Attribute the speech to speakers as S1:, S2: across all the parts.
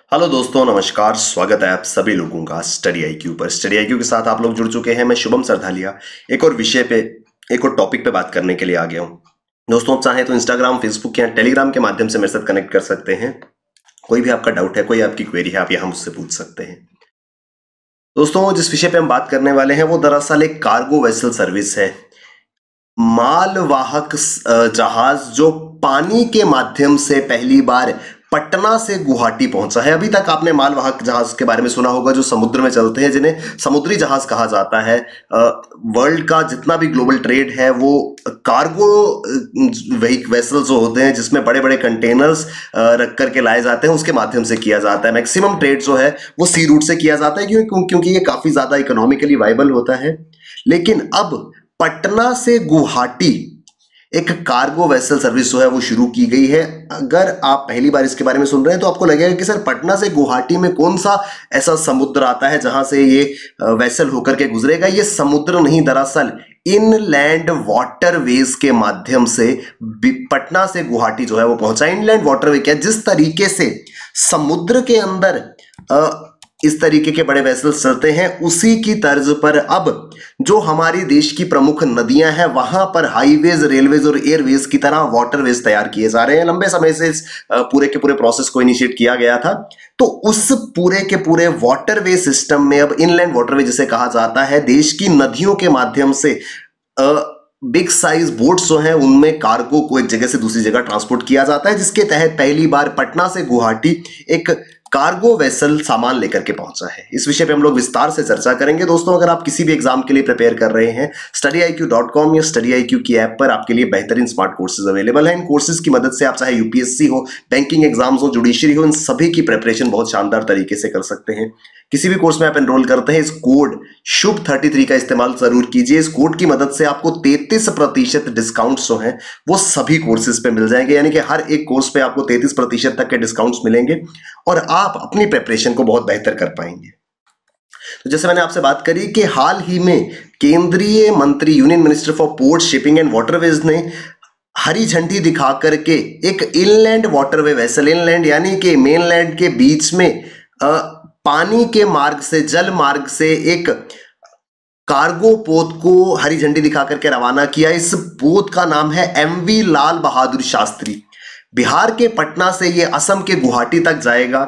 S1: Hello दोस्तों, नमस्कार। स्वागत है आप सभी लोगों का स्टडी आईक्यू पर। स्टडी आईक्यू के साथ आप लोग जुड़ चुके हैं। मैं शुभम सरधालिया एक और विषय पे, एक और टॉपिक पे बात करने के लिए आ गया हूँ। दोस्तों, आप चाहें तो इंस्टाग्राम, फेसबुक या टेलीग्राम के माध्यम से मेरे साथ कनेक्ट कर सकते हैं। कोई भी आपका डाउट है, कोई आपकी क्वेरी है, आप यहाँ मुझसे पूछ सकते हैं। दोस्तों, जिस विषय पे हम बात करने वाले हैं वो दरअसल एक कार्गो वेसल सर्विस है। मालवाहक जहाज जो पानी के माध्यम से पहली बार पटना से गुवाहाटी पहुंचा है। अभी तक आपने मालवाहक जहाज के बारे में सुना होगा जो समुद्र में चलते हैं, जिन्हें समुद्री जहाज कहा जाता है। वर्ल्ड का जितना भी ग्लोबल ट्रेड है वो कार्गो वेसल जो होते हैं, जिसमें बड़े बड़े कंटेनर्स रख करके लाए जाते हैं, उसके माध्यम से किया जाता है। मैक्सिमम ट्रेड जो है वो सी रूट से किया जाता है, क्योंकि ये काफी ज्यादा इकोनॉमिकली वाइबल होता है। लेकिन अब पटना से गुवाहाटी एक कार्गो वेसल सर्विस जो है वो शुरू की गई है। अगर आप पहली बार इसके बारे में सुन रहे हैं तो आपको लगेगा कि सर, पटना से गुवाहाटी में कौन सा ऐसा समुद्र आता है जहां से ये वेसल होकर के गुजरेगा। ये समुद्र नहीं, दरअसल इनलैंड वाटरवेज के माध्यम से पटना से गुवाहाटी जो है वो पहुंचा। इनलैंड वाटरवे क्या, जिस तरीके से समुद्र के अंदर इस तरीके के बड़े वेसल्स चलते हैं, उसी की तर्ज पर अब जो हमारी देश की प्रमुख नदियां हैं वहां पर हाईवेज, रेलवेज और एयरवेज की तरह वाटरवेज तैयार किए जा रहे हैं। लंबे समय से इस पूरे के पूरे प्रोसेस को इनिशिएट किया गया था। तो उस पूरे के पूरे वाटरवे सिस्टम में अब इनलैंड वाटरवे जिसे कहा जाता है, देश की नदियों के माध्यम से बिग साइज बोट्स जो हैं उनमें कार्गो को एक जगह से दूसरी जगह ट्रांसपोर्ट किया जाता है, जिसके तहत पहली बार पटना से गुवाहाटी एक कार्गो वेसल सामान लेकर के पहुंचा है। इस विषय पे हम लोग विस्तार से चर्चा करेंगे। दोस्तों, अगर आप किसी भी एग्जाम के लिए प्रिपेयर कर रहे हैं, studyIQ.com या StudyIQ की ऐप पर आपके लिए बेहतरीन स्मार्ट कोर्सेज अवेलेबल हैं। इन कोर्सेज की मदद से आप चाहे यूपीएससी हो, बैंकिंग एग्जाम्स हो, जुडिशरी हो, इन सभी की प्रिपरेशन बहुत शानदार तरीके से कर सकते हैं। किसी भी कोर्स में आप एनरोल करते हैं, इस कोड शुभ 33 का इस्तेमाल जरूर कीजिए। इस कोड की मदद से आपको 33% डिस्काउंट जो है वो सभी कोर्सेज पे मिल जाएंगे, यानी कि हर एक कोर्स पे आपको 33% तक के डिस्काउंट्स मिलेंगे और आप अपनी प्रिपरेशन को बहुत बेहतर कर पाएंगे। तो जैसे मैंने आपसे बात करी कि हाल ही में केंद्रीय मंत्री, union minister for port, shipping and waterways ने हरी झंडी दिखा करके एक इनलैंड वाटरवे वेसल, इनलैंड यानी कि मेनलैंड के बीच में पानी के मार्ग से, जल मार्ग से एक कार्गो पोत को हरी झंडी दिखा करके रवाना किया। इस पोत का नाम है MV लाल बहादुर शास्त्री। बिहार के पटना से ये असम के गुवाहाटी तक जाएगा।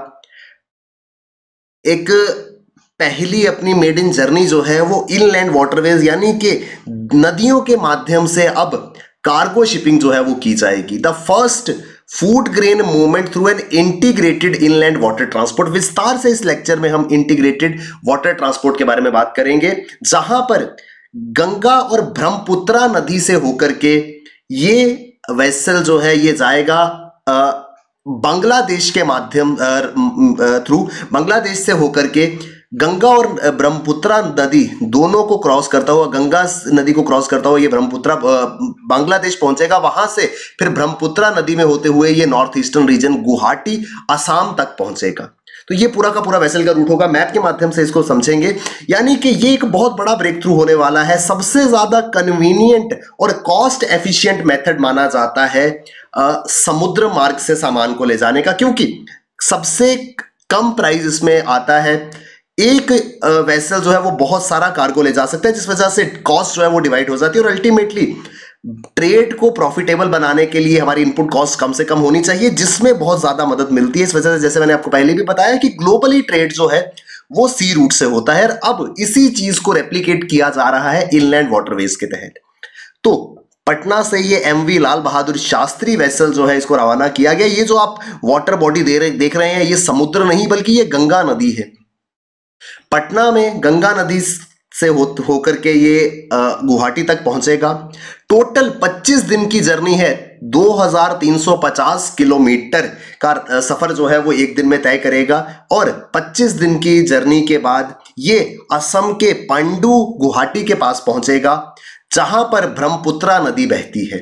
S1: एक पहली अपनी मेडन जर्नी जो है वो इनलैंड वाटरवेज यानी कि नदियों के माध्यम से अब कार्गो शिपिंग जो है वो की जाएगी। The first food grain movement through an integrated inland water transport. विस्तार से इस लेक्चर में हम इंटीग्रेटेड वाटर ट्रांसपोर्ट के बारे में बात करेंगे, जहां पर गंगा और ब्रह्मपुत्रा नदी से होकर के ये वेसल जो है ये जाएगा बांग्लादेश के माध्यम थ्रू, बांग्लादेश से होकर के गंगा और ब्रह्मपुत्रा नदी दोनों को क्रॉस करता हुआ, गंगा नदी को क्रॉस करता हुआ ये ब्रह्मपुत्रा बांग्लादेश पहुंचेगा। वहां से फिर ब्रह्मपुत्रा नदी में होते हुए ये north eastern region Guwahati, Assam तक पहुंचेगा। तो ये पूरा का पूरा वेसल का रूट होगा। मैप के माध्यम से इसको समझेंगे, यानी कि ये एक बहुत बड़ा ब्रेक थ्रू होने वाला है। सबसे ज्यादा कन्वीनियंट और कॉस्ट एफिशिएंट मेथड माना जाता है समुद्र मार्ग से सामान को ले जाने का, क्योंकि सबसे कम प्राइस इसमें आता है। एक वेसल जो है वो बहुत सारा कार्गो ले जा सकता है, जिस वजह से कॉस्ट जो है वो डिवाइड हो जाती है और अल्टीमेटली ट्रेड को प्रॉफिटेबल बनाने के लिए हमारी इनपुट कॉस्ट कम से कम होनी चाहिए, जिसमें बहुत ज्यादा मदद मिलती है। इस वजह से जैसे मैंने आपको पहले भी बताया कि ग्लोबली ट्रेड जो है वो सी रूट से होता है। अब इसी चीज को रेप्लिकेट किया जा रहा है इनलैंड वाटरवेज के तहत। तो पटना से ये MV लाल बहादुर शास्त्री वेसल जो है इसको रवाना किया गया। ये जो आप वाटर बॉडी देख रहे हैं, ये समुद्र नहीं बल्कि ये गंगा नदी है। पटना में गंगा नदी से होकर के ये गुवाहाटी तक पहुंचेगा। टोटल 25 दिन की जर्नी है। 2350 किलोमीटर का सफर जो है वो एक दिन में तय करेगा और 25 दिन की जर्नी के बाद ये असम के पांडु गुवाहाटी के पास पहुंचेगा, जहां पर ब्रह्मपुत्रा नदी बहती है।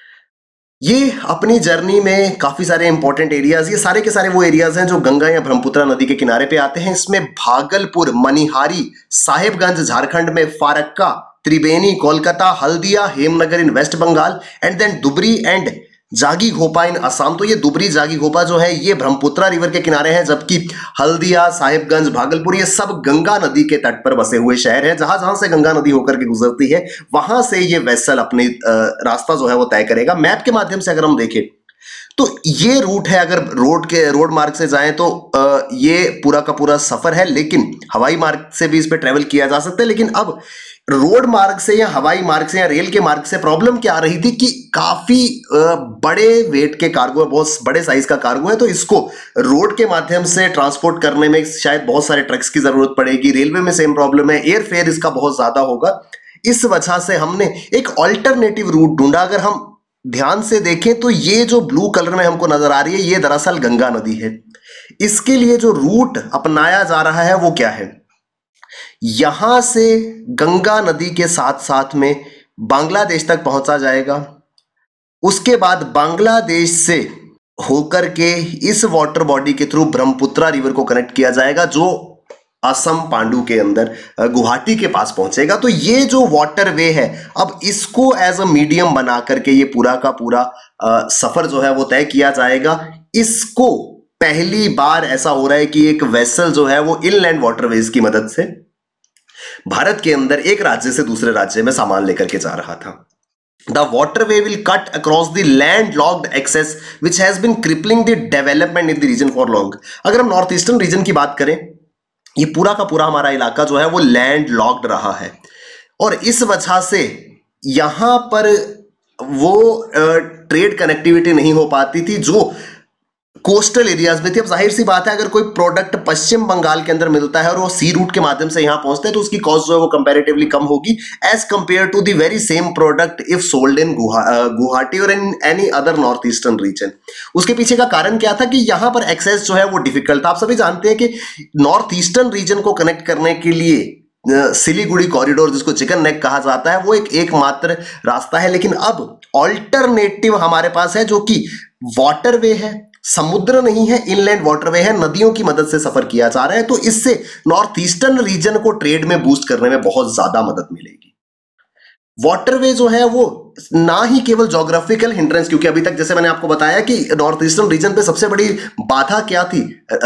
S1: ये अपनी जर्नी में काफी सारे इंपॉर्टेंट एरियाज, ये सारे के सारे वो एरियाज हैं जो गंगा या ब्रह्मपुत्रा नदी के किनारे पे आते हैं। इसमें भागलपुर, मनिहारी, साहेबगंज झारखंड में, Farakka, Triveni Kolkata, Haldia, Hemnagar in West Bengal and then Dhubri and Jogighopa इन असम, तो ये दुबरी जागी घोपा जो है ये ब्रह्मपुत्रा रिवर के किनारे है, जबकि हल्दिया, साहिबगंज, भागलपुर ये सब गंगा नदी के तट पर बसे हुए शहर हैं। जहां जहां से गंगा नदी होकर के गुजरती है वहां से ये वेसल अपनी रास्ता जो है वो तय करेगा। मैप के माध्यम से अगर हम देखें तो ये रूट है, अगर रोड मार्ग से जाएं तो ये पूरा का पूरा सफर है, लेकिन हवाई मार्ग से भी इस पे ट्रेवल किया जा सकता है। लेकिन अब रोड मार्ग से या हवाई मार्ग से या रेल के मार्ग से प्रॉब्लम क्या आ रही थी कि काफी बड़े वेट के कार्गो है, बहुत बड़े साइज का कार्गो है, तो इसको रोड के माध्यम से ट्रांसपोर्ट करने में शायद बहुत सारे ट्रक्स की जरूरत पड़ेगी। रेलवे में सेम प्रॉब्लम है, एयर फेयर इसका बहुत ज्यादा होगा। इस वजह से हमने एक ऑल्टरनेटिव रूट ढूंढा। अगर हम ध्यान से देखें तो ये जो ब्लू कलर में हमको नजर आ रही है ये दरअसल गंगा नदी है। इसके लिए जो रूट अपनाया जा रहा है वो क्या है, यहां से गंगा नदी के साथ साथ में बांग्लादेश तक पहुंचा जाएगा। उसके बाद बांग्लादेश से होकर के इस वाटर बॉडी के थ्रू ब्रह्मपुत्रा रिवर को कनेक्ट किया जाएगा, जो असम पांडु के अंदर गुवाहाटी के पास पहुंचेगा। तो ये जो वाटर वे है, अब इसको एज अ मीडियम बना करके ये पूरा का पूरा सफर जो है वो तय किया जाएगा। इसको पहली बार ऐसा हो रहा है कि एक वेसल जो है वो इनलैंड वाटरवेज की मदद से भारत के अंदर एक राज्य से दूसरे राज्य में सामान लेकर के जा रहा था। The waterway will cut across the landlocked access which has been crippling the development in the region for long। अगर हम नॉर्थ ईस्टर्न रीजन की बात करें, ये पूरा का पूरा हमारा इलाका जो है वो लैंड लॉक्ड रहा है, और इस वजह से यहां पर वो ट्रेड कनेक्टिविटी नहीं हो पाती थी जो कोस्टल एरियाज में थी। अब जाहिर सी बात है, अगर कोई प्रोडक्ट पश्चिम बंगाल के अंदर मिलता है और वो सी रूट के माध्यम से यहां पहुंचता है तो उसकी कॉस्ट जो है वो कंपैरेटिवली कम होगी as compare to the very same product if sold in Guwahati और in any other north eastern region. उसके पीछे का कारण क्या था कि यहां पर एक्सेस जो है वो डिफिकल्ट था। आप सभी जानते हैं कि नॉर्थ ईस्टर्न रीजन को कनेक्ट करने के लिए सिलीगुड़ी कॉरिडोर, जिसको चिकन नेक कहा जाता है, वो एकमात्र रास्ता है। लेकिन अब ऑल्टरनेटिव हमारे पास है जो कि वाटरवे है, समुद्र नहीं है, इनलैंड वाटरवे है, नदियों की मदद से सफर किया जा रहा है। तो इससे नॉर्थ ईस्टर्न रीजन को ट्रेड में बूस्ट करने में बहुत ज्यादा मदद मिलेगी। वाटरवे जो है वो ना ही केवल ज्योग्राफिकल हिंड्रेंस, क्योंकि अभी तक जैसे मैंने आपको बताया कि नॉर्थ ईस्टर्न रीजन पे सबसे बड़ी बाधा क्या थी,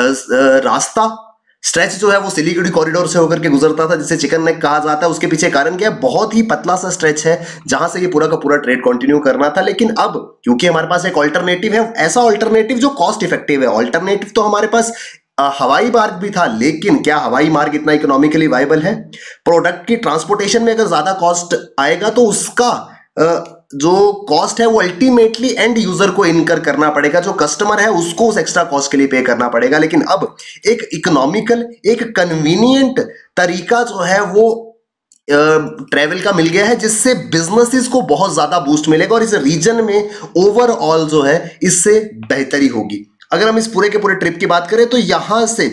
S1: रास्ता स्ट्रेच जो है वो सिलीगुड़ी कॉरिडोर से होकर के गुजरता था, जिसे चिकन नेक कहा जाता है। उसके पीछे कारण क्या है, बहुत ही पतला सा स्ट्रेच है जहां से ये पूरा का पूरा ट्रेड कंटिन्यू करना था। लेकिन अब क्योंकि हमारे पास एक ऑल्टरनेटिव है, ऐसा ऑल्टरनेटिव जो कॉस्ट इफेक्टिव है। ऑल्टरनेटिव तो हमारे पास हवाई मार्ग भी था, लेकिन क्या हवाई मार्ग इतना इकोनॉमिकली वाइबल है? प्रोडक्ट की ट्रांसपोर्टेशन में अगर ज्यादा कॉस्ट आएगा तो उसका जो कॉस्ट है वो अल्टीमेटली एंड यूजर को इनकर करना पड़ेगा, जो कस्टमर है उसको उस एक्स्ट्रा कॉस्ट के लिए पे करना पड़ेगा। लेकिन अब एक इकोनॉमिकल, एक कन्वीनियंट तरीका जो है वो ट्रेवल का मिल गया है, जिससे बिजनेसेस को बहुत ज्यादा बूस्ट मिलेगा और इस रीजन में ओवरऑल जो है इससे बेहतरी होगी। अगर हम इस पूरे के पूरे ट्रिप की बात करें तो यहां से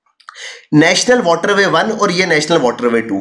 S1: नेशनल वाटरवे 1 और ये नेशनल वाटरवे 2,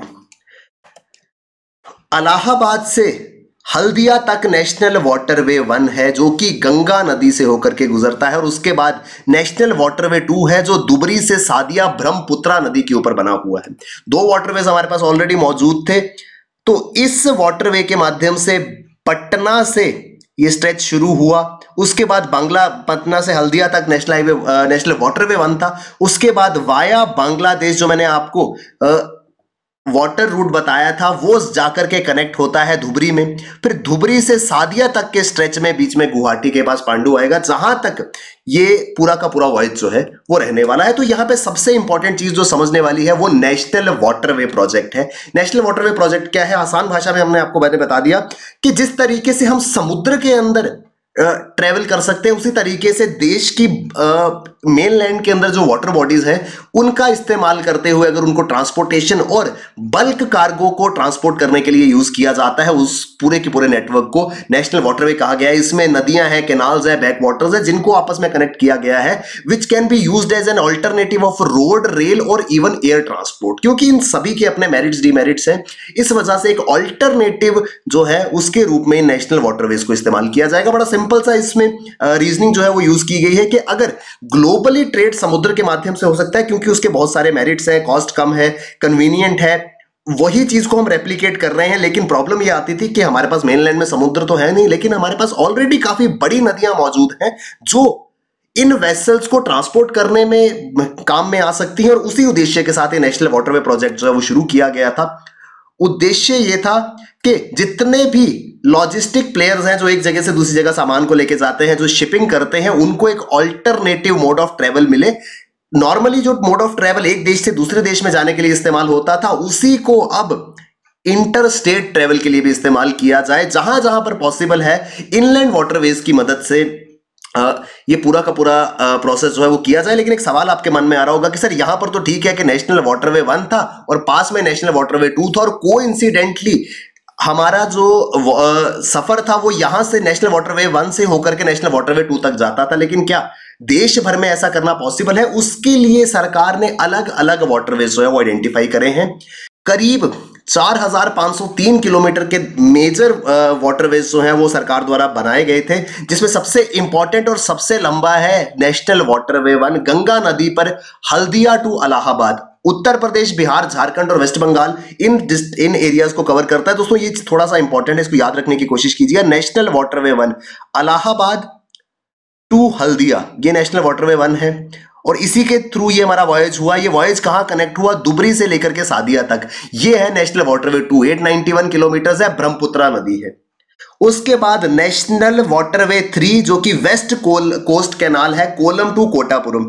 S1: इलाहाबाद से हल्दिया तक नेशनल वाटरवे 1 है जो कि गंगा नदी से होकर के गुजरता है, और उसके बाद नेशनल वाटरवे 2 है जो दुबरी से सादिया ब्रह्मपुत्रा नदी के ऊपर बना हुआ है। दो वाटरवेज हमारे पास ऑलरेडी मौजूद थे। तो इस वाटरवे के माध्यम से पटना से ये स्ट्रेच शुरू हुआ, उसके बाद पटना से हल्दिया तक नेशनल वाटरवे 1 था। उसके बाद वाया बांग्लादेश, जो मैंने आपको वाटर रूट बताया था, वो जाकर के कनेक्ट होता है धुबरी में। फिर धुबरी से सादिया तक के स्ट्रेच में बीच में गुवाहाटी के पास पांडु आएगा, जहां तक ये पूरा का पूरा वॉयज जो है वो रहने वाला है। तो यहां पे सबसे इंपॉर्टेंट चीज जो समझने वाली है वो नेशनल वाटरवे प्रोजेक्ट है। नेशनल वाटरवे प्रोजेक्ट क्या है? आसान भाषा में हमने आपको मैंने बता दिया कि जिस तरीके से हम समुद्र के अंदर ट्रेवल कर सकते हैं, उसी तरीके से देश की मेन लैंड के अंदर जो वाटर बॉडीज हैं उनका इस्तेमाल करते हुए अगर उनको ट्रांसपोर्टेशन और बल्क कार्गो को ट्रांसपोर्ट करने के लिए यूज किया जाता है, उस पूरे के पूरे नेटवर्क को नेशनल वाटरवे कहा गया है। इसमें नदियां हैं, कैनाल्स है, बैक वाटर्स है, जिनको आपस में कनेक्ट किया गया है, which can be used as an alternative of road, rail और इवन एयर ट्रांसपोर्ट। क्योंकि इन सभी के अपने मेरिट्स डिमेरिट्स हैं, इस वजह से एक ऑल्टरनेटिव जो है उसके रूप में नेशनल वाटरवेज को इस्तेमाल किया जाएगा। बड़ा सिंपल सा इसमें रीजनिंग जो है वो यूज की गई है कि अगर ग्लोबली ट्रेड समुद्र के माध्यम से हो सकता है क्योंकि उसके बहुत सारे मेरिट्स हैं, कॉस्ट कम है, कन्वीनियंट है, वही चीज को हम रेप्लिकेट कर रहे हैं, लेकिन प्रॉब्लम ये आती थी कि हमारे पास मेनलैंड में समुद्र तो है नहीं, लेकिन हमारे पास ऑलरेडी काफी बड़ी नदियां मौजूद हैं जो इन वेसल्स को ट्रांसपोर्ट करने में काम में आ सकती हैं। और उसी उद्देश्य के साथ ये नेशनल वाटरवे प्रोजेक्ट जो है वो शुरू किया गया था। उद्देश्य ये था कि जितने भी लॉजिस्टिक प्लेयर्स हैं जो एक जगह से दूसरी जगह सामान को लेके जाते हैं, जो शिपिंग करते हैं, उनको एक ऑल्टरनेटिव मोड ऑफ ट्रेवल मिले। नॉर्मली जो मोड ऑफ ट्रेवल एक देश से दूसरे देश में जाने के लिए इस्तेमाल होता था, उसी को अब इंटर स्टेट ट्रेवल के लिए भी इस्तेमाल किया जाए। जहां जहां पर पॉसिबल है इनलैंड वाटरवेज की मदद से ये पूरा का पूरा प्रोसेस जो है वो किया जाए। लेकिन एक सवाल आपके मन में आ रहा होगा कि सर यहां पर तो ठीक है कि नेशनल वाटरवे 1 था और पास में नेशनल वाटरवे 2 था, और कोइंसिडेंटली हमारा जो सफर था वो यहां से नेशनल वाटरवे 1 से होकर के नेशनल वाटरवे 2 तक जाता था। लेकिन क्या देश भर में ऐसा करना पॉसिबल है? उसके लिए सरकार ने अलग अलग वाटरवेज जो है वो आइडेंटिफाई करे हैं। करीब 4503 किलोमीटर के मेजर वाटरवेज जो हैं वो सरकार द्वारा बनाए गए थे, जिसमें सबसे इंपॉर्टेंट और सबसे लंबा है नेशनल वाटरवे 1 गंगा नदी पर हल्दिया टू इलाहाबाद। उत्तर प्रदेश, बिहार, झारखंड और वेस्ट बंगाल इन एरियाज को कवर करता है। दोस्तों ये थोड़ा सा इंपॉर्टेंट है, इसको याद रखने की कोशिश कीजिए। National waterway 1 Allahabad to Haldia, ये नेशनल वाटरवे 1 है और इसी के थ्रू ये हमारा वॉयज हुआ। ये वॉयज कहां कनेक्ट हुआ? दुबरी से लेकर के सादिया तक। ये है नेशनल वाटरवे 2, 891 किलोमीटर है, ब्रह्मपुत्रा नदी है। उसके बाद नेशनल वाटरवे 3 जो कि वेस्ट कोस्ट कैनाल है, कोलम टू कोटापुरम।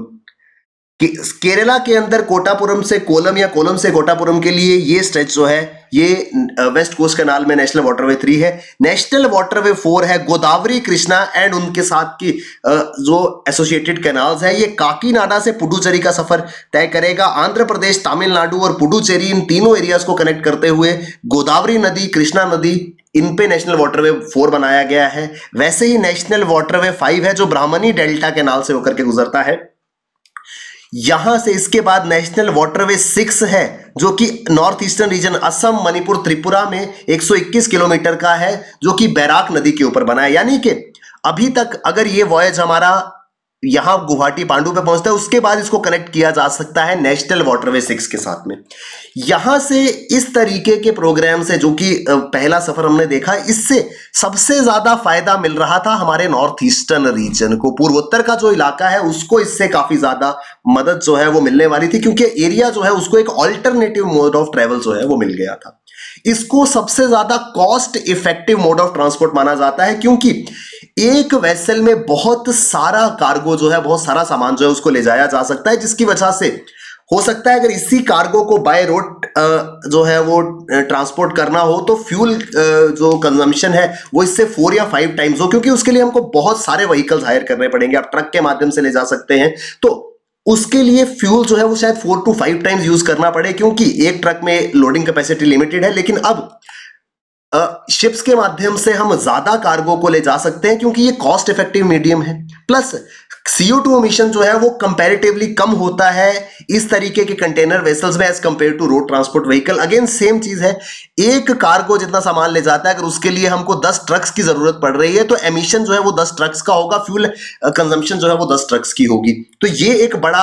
S1: केरला के अंदर कोटापुरम से कोलम या कोलम से कोटापुरम के लिए ये स्ट्रेच जो है ये वेस्ट कोस्ट कैनाल में नेशनल वाटरवे 3 है। नेशनल वाटरवे 4 है गोदावरी, कृष्णा एंड उनके साथ की जो एसोसिएटेड कैनाल्स है। ये काकीनाडा से पुडुचेरी का सफर तय करेगा। आंध्र प्रदेश, तमिलनाडु और पुडुचेरी इन तीनों एरियाज को कनेक्ट करते हुए गोदावरी नदी, कृष्णा नदी, इन पे नेशनल वाटरवे 4 बनाया गया है। वैसे ही नेशनल वाटरवे 5 है जो ब्राह्मणी डेल्टा कैनाल से होकर के गुजरता है। यहां से इसके बाद नेशनल वाटरवे 6 है जो कि north eastern region Assam, Manipur, Tripura में 121 किलोमीटर का है, जो कि बैराक नदी के ऊपर बना है। यानी कि अभी तक अगर ये वॉयज हमारा यहां गुवाहाटी पांडु पे पहुंचता है, उसके बाद इसको कनेक्ट किया जा सकता है नेशनल वाटरवे 6 के साथ में। यहां से इस तरीके के प्रोग्राम से जो कि पहला सफर हमने देखा, इससे सबसे ज्यादा फायदा मिल रहा था हमारे नॉर्थ ईस्टर्न रीजन को। पूर्वोत्तर का जो इलाका है उसको इससे काफी ज्यादा मदद जो है वो मिलने वाली थी, क्योंकि एरिया जो है उसको एक ऑल्टरनेटिव मोड ऑफ ट्रेवल जो है वो मिल गया था। इसको सबसे ज्यादा cost effective mode of transport माना जाता है, क्योंकि एक वेसल में बहुत सारा कार्गो जो है, बहुत सारा सामान जो है उसको ले जाया जा सकता है, जिसकी वजह से हो सकता है अगर इसी कार्गो को बाय रोड जो है वो ट्रांसपोर्ट करना हो तो फ्यूल जो कंजम्पशन है वो इससे 4 या 5 टाइम्स हो, क्योंकि उसके लिए हमको बहुत सारे व्हीकल्स हायर करने पड़ेंगे। आप ट्रक के माध्यम से ले जा सकते हैं तो उसके लिए फ्यूल जो है वो शायद 4 to 5 टाइम्स यूज करना पड़े, क्योंकि एक ट्रक में लोडिंग कैपेसिटी लिमिटेड है। लेकिन अब शिप्स के माध्यम से हम ज्यादा कार्गो को ले जा सकते हैं, क्योंकि ये कॉस्ट इफेक्टिव मीडियम है। प्लस CO2 एमिशन जो है वो कंपैरेटिवली कम होता है इस तरीके के कंटेनर वेसल्स में as compare to road transport vehicle. Again same चीज है, एक कार्गो जितना सामान ले जाता है, अगर उसके लिए हमको 10 ट्रक्स की जरूरत पड़ रही है तो एमिशन जो है वो 10 ट्रक्स का होगा, फ्यूल कंजम्पशन जो है वो 10 ट्रक्स की होगी। तो ये एक बड़ा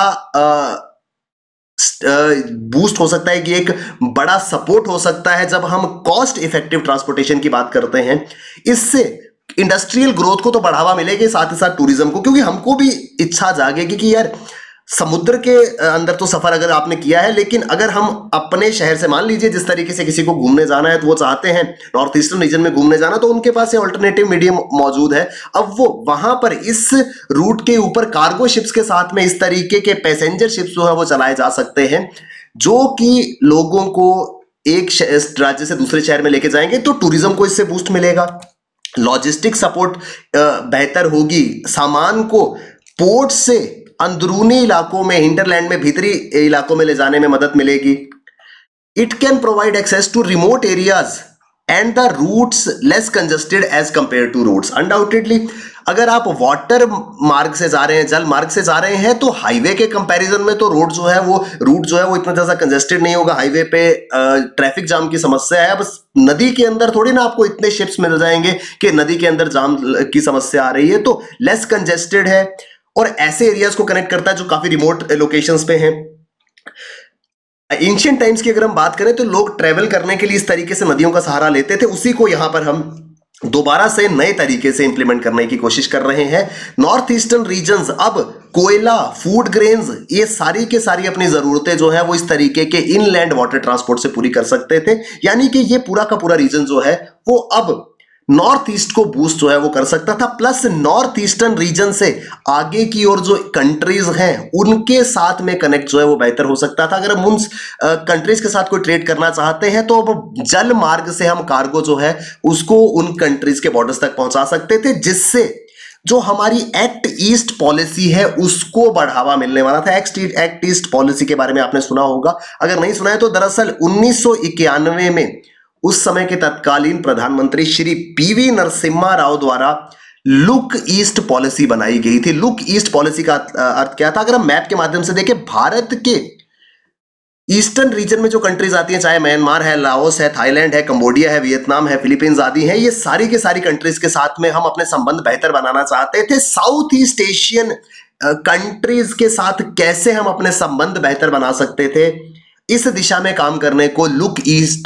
S1: बूस्ट हो सकता है कि एक बड़ा सपोर्ट हो सकता है जब हम कॉस्ट इफेक्टिव ट्रांसपोर्टेशन की बात करते हैं। इससे इंडस्ट्रियल ग्रोथ को तो बढ़ावा मिलेगा, साथ ही साथ टूरिज्म को, क्योंकि हमको भी इच्छा जागेगी कि यार समुद्र के अंदर तो सफर अगर आपने किया है, लेकिन अगर हम अपने शहर से, मान लीजिए जिस तरीके से किसी को घूमने जाना है तो वो चाहते हैं नॉर्थ ईस्टर्न रीजन में घूमने जाना, तो उनके पास ये ऑल्टरनेटिव मीडियम मौजूद है। अब वो वहां पर इस रूट के ऊपर कार्गो शिप्स के साथ में इस तरीके के पैसेंजर शिप्स जो है वो चलाए जा सकते हैं, जो कि लोगों को एक राज्य से दूसरे शहर में लेके जाएंगे। तो टूरिज्म को इससे बूस्ट मिलेगा, लॉजिस्टिक सपोर्ट बेहतर होगी, सामान को पोर्ट से अंदरूनी इलाकों में, हिंटरलैंड में, भीतरी इलाकों में ले जाने में मदद मिलेगी। It can provide access to remote areas and the routes less congested as compare to roads. Undoubtedly अगर आप वाटर मार्ग से जा रहे हैं, जल मार्ग से जा रहे हैं, तो हाईवे के कंपैरिजन में तो रोड जो है वो रूट जो है वो इतना ज्यादा कंजेस्टेड नहीं होगा। हाईवे पे ट्रैफिक जाम की समस्या है, बस नदी के अंदर थोड़ी ना आपको इतने शिप्स मिल जाएंगे कि नदी के अंदर जाम की समस्या आ रही है, तो लेस कंजेस्टेड है और ऐसे एरियाज को कनेक्ट करता है जो काफी रिमोट लोकेशंस पे हैं। एंशियंट टाइम्स की अगर हम बात करें तो लोग ट्रेवल करने के लिए इस तरीके से नदियों का सहारा लेते थे, उसी को यहां पर हम दोबारा से नए तरीके से इंप्लीमेंट करने की कोशिश कर रहे हैं। नॉर्थ ईस्टर्न रीजन्स अब कोयला, फूड ग्रेन्स, ये सारी के सारी अपनी जरूरतें जो है वो इस तरीके के इनलैंड वाटर ट्रांसपोर्ट से पूरी कर सकते थे। यानी कि ये पूरा का पूरा रीजन जो है वो अब नॉर्थ ईस्ट को बूस्ट जो है वो कर सकता था। प्लस नॉर्थ ईस्टर्न रीजन से आगे की ओर जो कंट्रीज हैं उनके साथ में कनेक्ट जो है वो बेहतर हो सकता था। अगर हम उन कंट्रीज के साथ कोई ट्रेड करना चाहते हैं तो अब जल मार्ग से हम कार्गो जो है उसको उन कंट्रीज के बॉर्डर्स तक पहुंचा सकते थे, जिससे जो हमारी एक्ट ईस्ट पॉलिसी है उसको बढ़ावा मिलने वाला था। एक्ट ईस्ट पॉलिसी के बारे में आपने सुना होगा, अगर नहीं सुना है तो दरअसल 1991 में उस समय के तत्कालीन प्रधानमंत्री श्री पीवी नरसिम्हा राव द्वारा लुक ईस्ट पॉलिसी बनाई गई थी। लुक ईस्ट पॉलिसी का अर्थ क्या था? अगर हम मैप के माध्यम से देखें, भारत के ईस्टर्न रीजन में जो कंट्रीज आती हैं, चाहे म्यांमार है, लाओस है, थाईलैंड है, कंबोडिया है, वियतनाम है, फिलीपींस आदि हैं, ये सारी के सारी कंट्रीज के साथ में हम अपने संबंध बेहतर बनाना चाहते थे। साउथ ईस्ट एशियन कंट्रीज के साथ कैसे हम अपने संबंध बेहतर बना सकते थे, इस दिशा में काम करने को लुक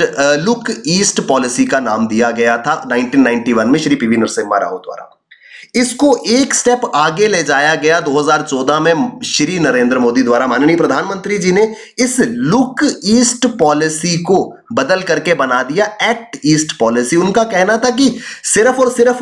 S1: ईस्ट पॉलिसी का नाम दिया गया था 1991 में श्री पीवी नरसिम्हा राव द्वारा। इसको एक स्टेप आगे ले जाया गया 2014 में श्री नरेंद्र मोदी द्वारा। माननीय प्रधानमंत्री जी ने इस लुक ईस्ट पॉलिसी को बदल करके बना दिया एक्ट ईस्ट पॉलिसी। उनका कहना था कि सिर्फ और सिर्फ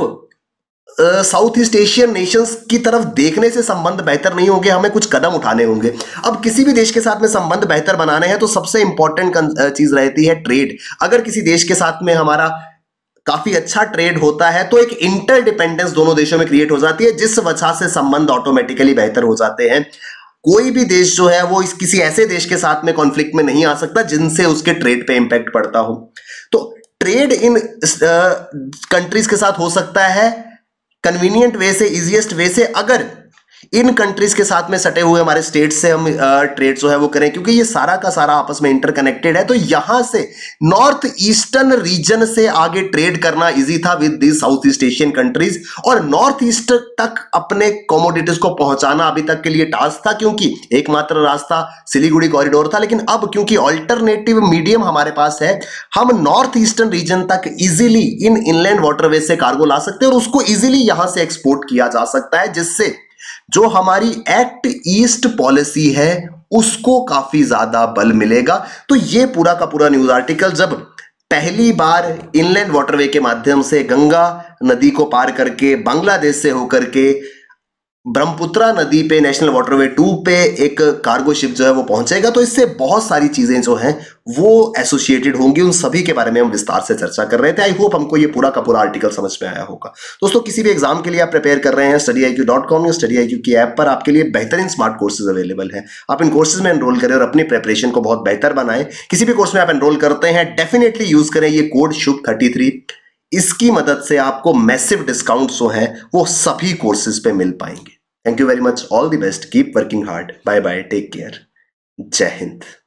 S1: साउथ ईस्ट एशियन नेशंस की तरफ देखने से संबंध बेहतर नहीं होंगे, हमें कुछ कदम उठाने होंगे। अब किसी भी देश के साथ में संबंध बेहतर बनाने हैं तो सबसे इंपॉर्टेंट चीज रहती है ट्रेड। अगर किसी देश के साथ में हमारा काफी अच्छा ट्रेड होता है तो एक इंटरडिपेंडेंस दोनों देशों में क्रिएट हो जाती है, जिस वजह से संबंध ऑटोमेटिकली बेहतर हो जाते हैं। कोई भी देश जो है वो किसी ऐसे देश के साथ में कॉन्फ्लिक्ट में नहीं आ सकता जिनसे उसके ट्रेड पे इंपैक्ट पड़ता हो। तो ट्रेड इन कंट्रीज के साथ हो सकता है कन्वीनियंट वे से, इजीएस्ट वे से, अगर इन कंट्रीज के साथ में सटे हुए हमारे स्टेट से हम ट्रेड जो है वो करें, क्योंकि ये सारा का सारा आपस में इंटरकनेक्टेड है। तो यहां से नॉर्थ ईस्टर्न रीजन से आगे ट्रेड करना इजी था with the south east Asian countries, और नॉर्थ ईस्ट तक अपने कमोडिटीज को पहुंचाना अभी तक के लिए टास्क था, क्योंकि एकमात्र रास्ता सिलीगुड़ी कॉरिडोर था। लेकिन अब क्योंकि ऑल्टरनेटिव मीडियम हमारे पास है, हम नॉर्थ ईस्टर्न रीजन तक इजीली इन इनलैंड वाटरवे से कार्गो ला सकते हैं और उसको इजीली यहां से एक्सपोर्ट किया जा सकता है, जिससे जो हमारी एक्ट ईस्ट पॉलिसी है उसको काफी ज्यादा बल मिलेगा। तो ये पूरा का पूरा न्यूज आर्टिकल जब पहली बार इनलैंड वाटरवे के माध्यम से गंगा नदी को पार करके बांग्लादेश से होकर के ब्रह्मपुत्रा नदी पे नेशनल वाटरवे 2 पे एक कार्गो शिप जो है वो पहुंचेगा, तो इससे बहुत सारी चीजें जो हैं वो एसोसिएटेड होंगी। उन सभी के बारे में हम विस्तार से चर्चा कर रहे थे। आई होप हमको ये पूरा का पूरा आर्टिकल समझ में आया होगा। दोस्तों, किसी भी एग्जाम के लिए आप प्रिपेयर कर रहे हैं, StudyIQ.com या StudyIQ की ऐप पर आपके लिए बेहतरीन स्मार्ट कोर्सेज अवेलेबल हैं। आप इन कोर्सेज में एनरोल करें और अपनी प्रिपरेशन को बहुत बेहतर बनाएं। किसी भी कोर्स में आप एनरोल करते हैं, डेफिनेटली यूज करें ये कोड शुभ33। इसकी मदद से आपको मैसिव डिस्काउंट जो है वो सभी कोर्सेज पे मिल पाएंगे। Thank you very much. All the best. Keep working hard. Bye bye. Take care. Jai Hind.